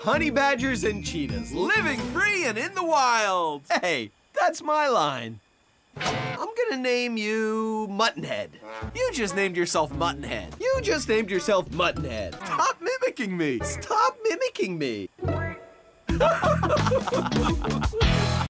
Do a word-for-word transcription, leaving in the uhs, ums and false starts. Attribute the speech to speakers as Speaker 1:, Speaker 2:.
Speaker 1: honey badgers and cheetahs, living free and in the wild. Hey, that's my line. I'm gonna name you Muttonhead. You just named yourself Muttonhead. You just named yourself Muttonhead. Stop mimicking me. Stop mimicking me.